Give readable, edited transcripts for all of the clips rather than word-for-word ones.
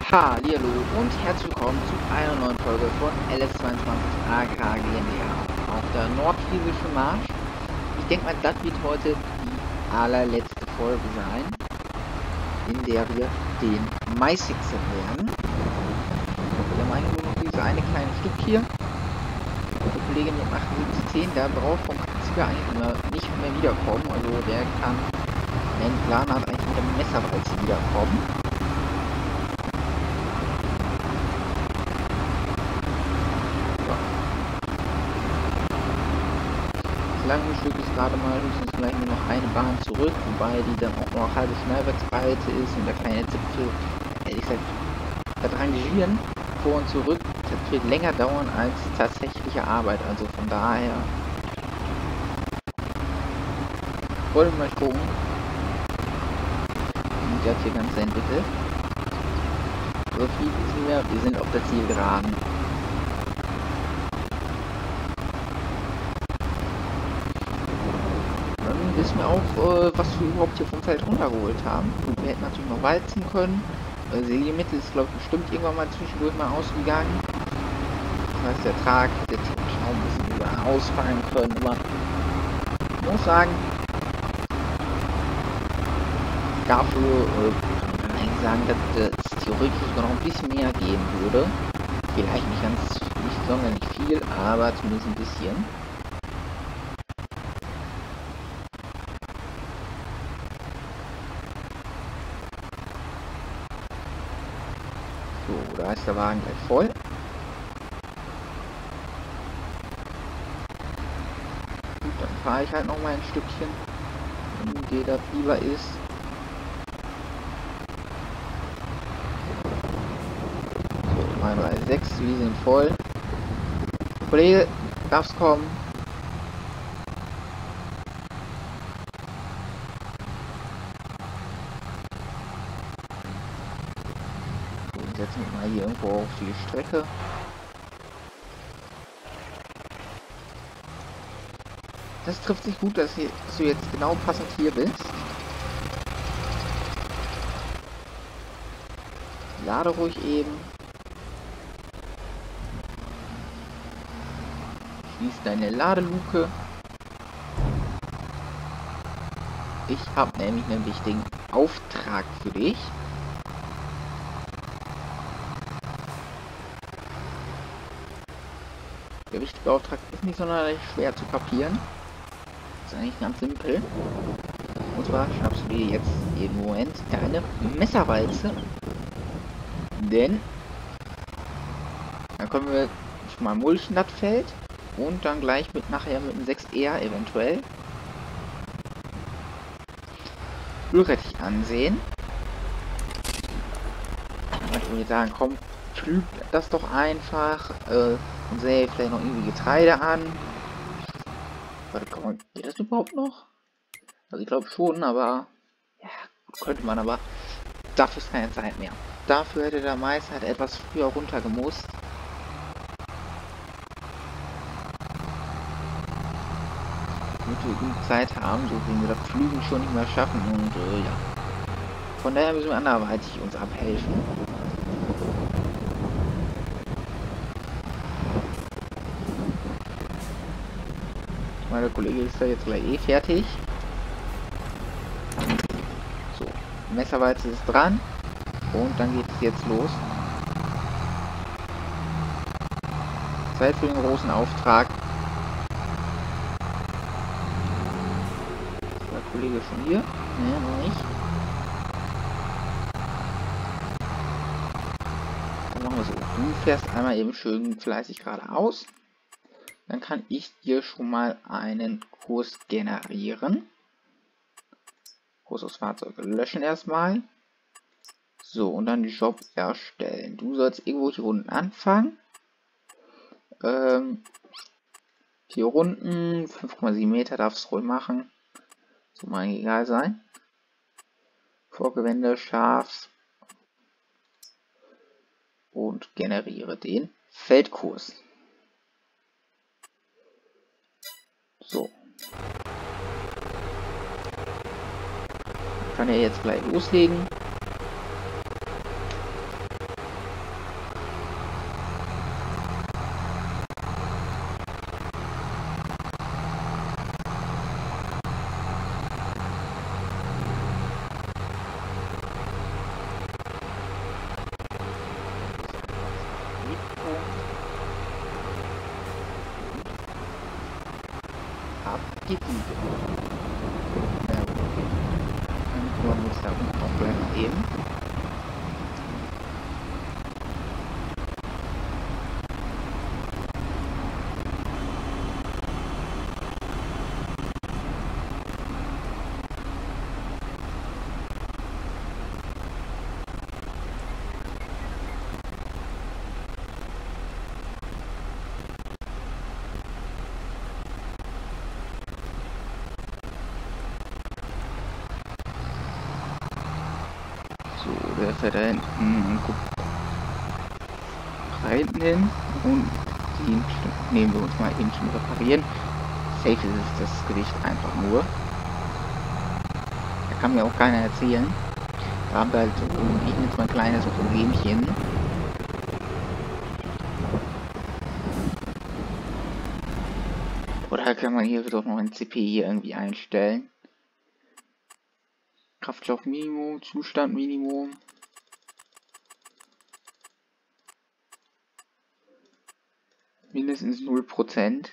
Hallihallo und herzlich willkommen zu einer neuen Folge von LS22 Agrar GmbH auf der Nordfriesischen Marsch. Ich denke mal, das wird heute die allerletzte Folge sein, in der wir den Mais hixen werden. Wir haben eigentlich nur noch dieses eine kleine Stück hier. Der Kollege mit 7810, der braucht vom Prinzip her eigentlich nicht mehr wiederkommen. Also der kann, wenn Plan hat, eigentlich mit dem Messerwalze wiederkommen. Das lange Stück ist gerade mal höchstens vielleicht nur noch eine Bahn zurück, wobei die dann auch noch halbe Schnellwertsbreite ist und der kleine Zipfel, ehrlich gesagt, das Rangieren vor und zurück, das wird länger dauern als tatsächliche Arbeit, also von daher wollen wir mal gucken, wie das hier Ganze entwickelt. So viel wissen wir sind auf der Zielgeraden. Wissen wir auch, was wir überhaupt hier vom Feld runtergeholt haben. Gut, wir hätten natürlich noch walzen können. Sägemittel ist, glaube ich, bestimmt irgendwann mal zwischendurch mal ausgegangen. Das heißt, der Trag hätte theoretisch auch ein bisschen über ausfallen können. Aber ich muss sagen, dafür kann man eigentlich sagen, dass es theoretisch sogar noch ein bisschen mehr geben würde. Vielleicht nicht sonderlich viel, aber zumindest ein bisschen. So, da ist der Wagen gleich voll. Gut, dann fahre ich halt noch mal ein Stückchen, wenn dir das lieber ist. So, 3, 3, 6, wir sind voll. Kollege, darfst kommen. Setzen wir mal hier irgendwo auf die Strecke. Das trifft sich gut, dass du jetzt genau passend hier bist. Lade ruhig eben. Schließ deine Ladeluke. Ich habe nämlich einen wichtigen Auftrag für dich. Der wichtige Auftrag ist nicht sonderlich schwer zu kapieren. Das ist eigentlich ganz simpel. Und zwar schnappst du dir jetzt jeden Moment deine Messerwalze. Denn dann können wir schon mal mulchen das Feld. Und dann gleich nachher mit einem 6R eventuell Ölrettich ansehen. Ich würde sagen, komm, pflüg das doch einfach. Und sähe vielleicht noch irgendwie Getreide an. Warte, geht das überhaupt noch? Also ich glaube schon, aber ja, könnte man, aber dafür ist keine Zeit mehr. Dafür hätte der Mais halt etwas früher runtergemusst. Damit wir genug Zeit haben, so wie wir das Pflügen schon nicht mehr schaffen und ja. Von daher müssen wir anderweitig uns abhelfen. Der Kollege ist da jetzt gleich fertig. So, Messerwalze ist dran und dann geht es jetzt los. Zeit für den großen Auftrag. Ist der Kollege schon hier? Ne, noch nicht. Dann machen wir so. Du fährst einmal eben schön fleißig geradeaus. Dann kann ich dir schon mal einen Kurs generieren. Kurs aus Fahrzeuge löschen erstmal. So, und dann Job erstellen. Du sollst irgendwo hier unten anfangen. 4 Runden, 5,7 Meter darfst du ruhig machen. So mal egal sein. Vorgewende, Schafs. Und generiere den Feldkurs. So. Kann er jetzt gleich loslegen. geht sie. Ja, okay. Dann wollen wir uns da unten auch gleich mal eben. So, der fährt da hinten rein hin und den nehmen wir uns mal eben zum Reparieren. Safe ist es das Gewicht einfach nur. Da kann mir auch keiner erzählen. Da haben wir halt so jetzt mal ein kleines Problemchen. Oder kann man hier doch noch ein CP hier irgendwie einstellen? Kraftstoffminimum, Zustandminimum. Mindestens 0%.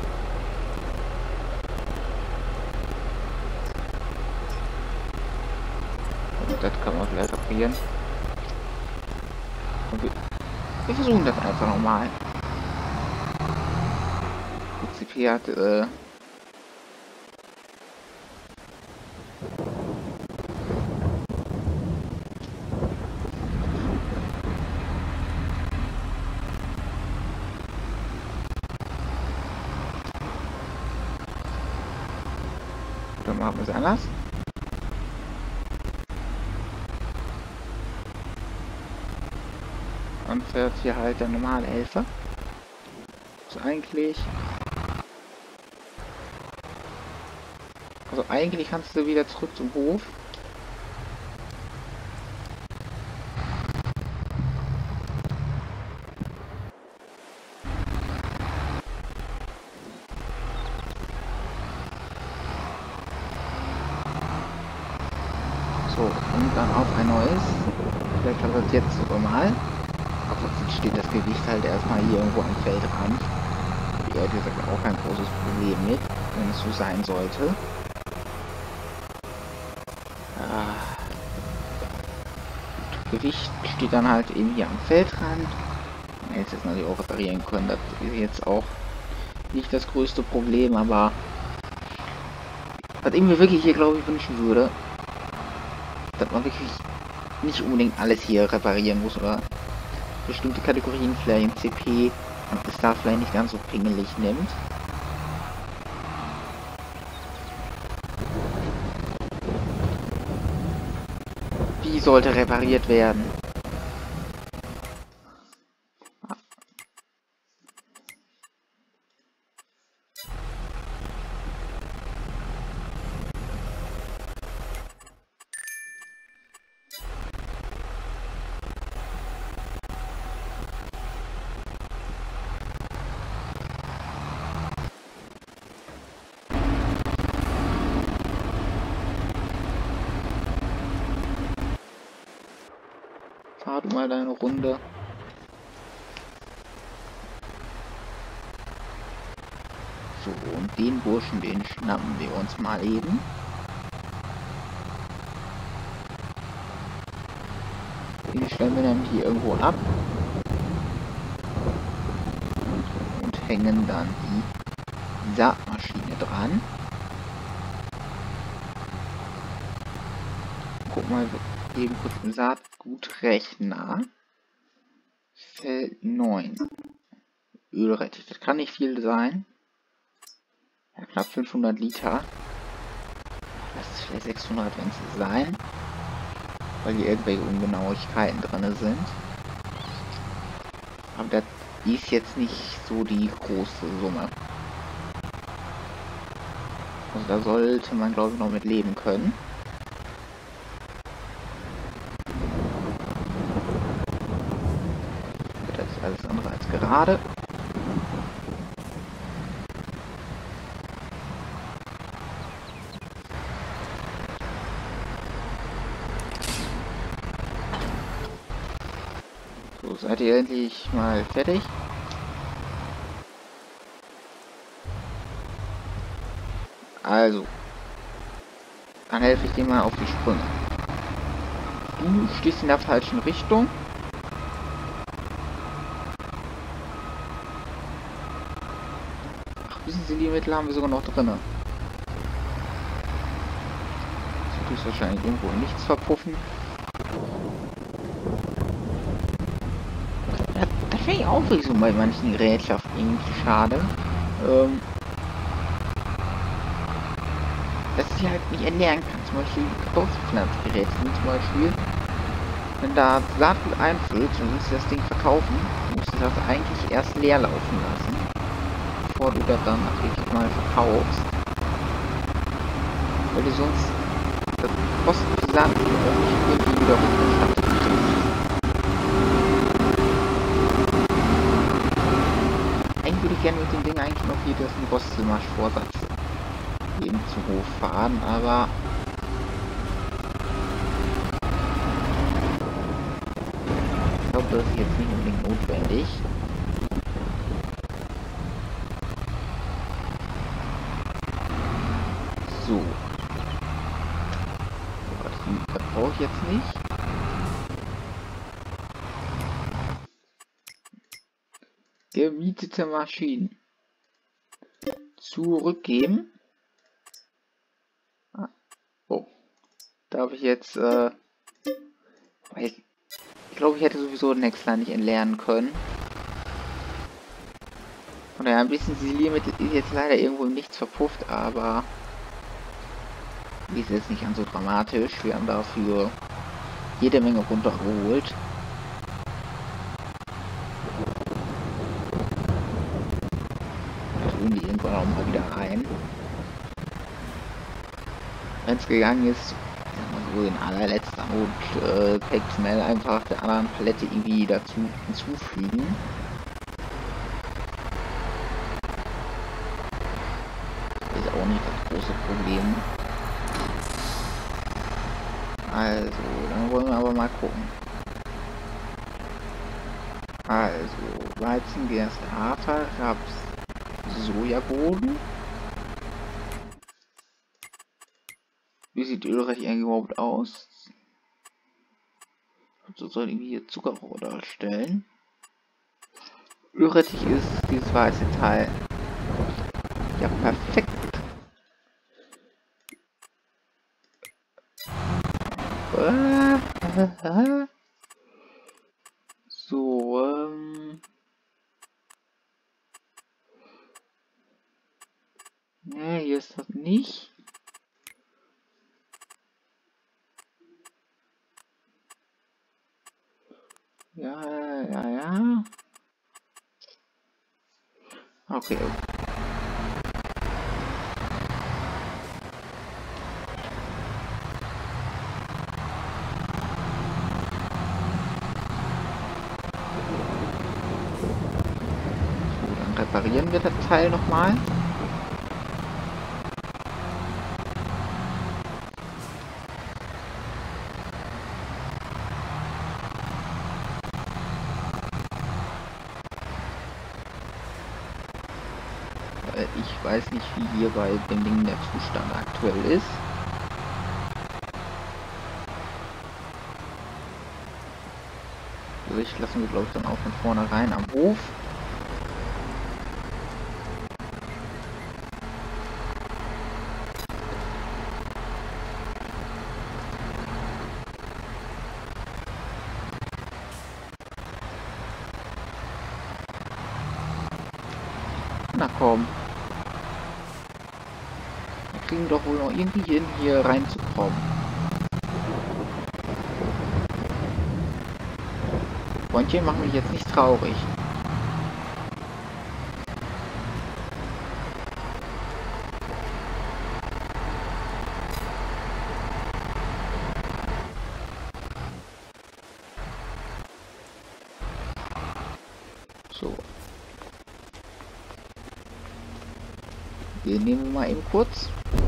Und das kann man vielleicht reparieren. Und wir versuchen das einfach nochmal. Die CP hat dann machen wir es anders. Und fährt hier halt der normale Helfer. Also eigentlich kannst du wieder zurück zum Hof. So, und dann auf ein neues. Vielleicht klappt das jetzt sogar mal. Aber jetzt steht das Gewicht halt erstmal hier irgendwo am Feldrand. Ich hätte gesagt auch kein großes Problem mit, wenn es so sein sollte. Gewicht steht dann halt eben hier am Feldrand. Man hätte es natürlich auch reparieren können. Das ist jetzt auch nicht das größte Problem, aber was ich mir wirklich hier, glaube ich, wünschen würde, dass man wirklich nicht unbedingt alles hier reparieren muss oder bestimmte Kategorien vielleicht im CP und es da vielleicht nicht ganz so pingelig nimmt. Die sollte repariert werden. Fahr du mal deine Runde. So, und den Burschen, den schnappen wir uns mal eben. Den stellen wir dann hier irgendwo ab. Und hängen dann die Saatmaschine dran. Guck mal eben kurz im Saatgutrechner. Feld 9. Ölrettich. Das kann nicht viel sein. Ja, knapp 500 Liter. Das ist vielleicht 600, wenn es sein. Weil hier irgendwelche Ungenauigkeiten drin sind. Aber das ist jetzt nicht so die große Summe. Also da sollte man, glaube ich, noch mit leben können. Das ist alles andere als gerade. So, seid ihr endlich mal fertig? Also. Dann helfe ich dir mal auf die Sprünge. Du stehst in der falschen Richtung. Ach, wissen Sie, die Mittel haben wir sogar noch drin. Das wird höchstwahrscheinlich irgendwo in nichts verpuffen. Das wäre ich auch wirklich so bei manchen Gerätschaften irgendwie schade. Dass ich halt nicht ernähren kann. Zum Beispiel Kartoffelpflanzgeräte sind zum Beispiel, wenn da Saatgut einfüllt und willst du das Ding verkaufen, musst du das eigentlich erst leer laufen lassen, bevor du das dann wirklich mal verkaufst. Weil du sonst das Kosten für Saatgut auch nicht irgendwie wieder runterschafft. Eigentlich würde ich gerne mit dem Ding eigentlich noch hier das Rostelmarsch-Vorsatz eben zu Hof fahren, aber ich glaube, das ist jetzt nicht unbedingt notwendig. So. Das brauche ich jetzt nicht. Gemietete Maschinen. Zurückgeben. Oh. Darf ich jetzt, ich glaube, ich hätte sowieso den Häcksler nicht entleeren können. Und ja, ein bisschen Siliermittel ist jetzt leider irgendwo nichts verpufft, aber ist jetzt nicht ganz so dramatisch. Wir haben dafür jede Menge runtergeholt. Da tun die irgendwann auch mal wieder rein. Wenn es gegangen ist, so in allerletzter Not schnell einfach der anderen Palette irgendwie dazu hinzufügen. Das ist auch nicht das große Problem. Also, dann wollen wir aber mal gucken. Also, Weizen, Gerste, Hafer, Raps, Sojabohnen. Wie sieht Ölreich eigentlich überhaupt aus? So soll irgendwie hier Zuckerrohr darstellen. Ölrettich ist dieses weiße Teil. Ja, perfekt. So, ne, hier ist das nicht. Ja. Okay. So, dann reparieren wir das Teil nochmal. Ich weiß nicht, wie hier bei dem Ding der Zustand aktuell ist. Bericht lassen wir, glaube ich, dann auch von vornherein am Hof. Na komm. Wir kriegen doch wohl noch irgendwie hin, hier reinzukommen. Freundchen, machen mich jetzt nicht traurig. So. Wir nehmen mal eben kurz.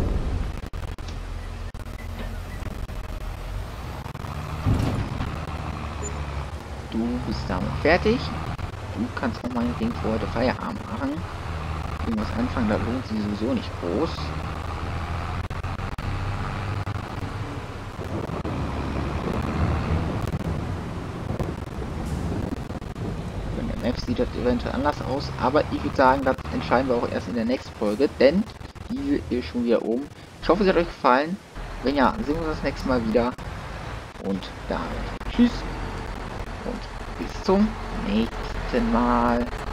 Du bist damit fertig. Du kannst auch meinetwegen für heute Feierabend machen. Irgendwas anfangen, da lohnt sich sowieso nicht groß. sieht das eventuell anders aus. Aber ich würde sagen, das entscheiden wir auch erst in der nächsten Folge, denn diese ist schon wieder oben. Ich hoffe, es hat euch gefallen. Wenn ja, sehen wir uns das nächste Mal wieder. Und damit tschüss und bis zum nächsten Mal.